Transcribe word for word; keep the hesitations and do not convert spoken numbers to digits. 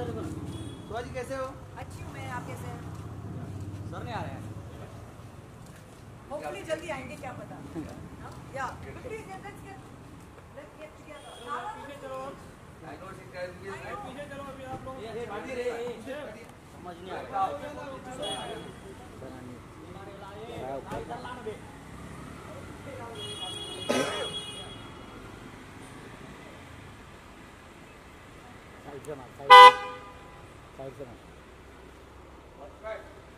सुहा जी कैसे हो? अच्छी हूँ मैं, आप कैसे हैं? सर नहीं आ रहे हैं। होपफुली जल्दी आएंगे, क्या पता। या please let's get let's get together. पीछे चलो, पीछे चलो अभी आप लोग। ये बाजी रे समझ नहीं आ रहा। साइड से मार, साइड से मार।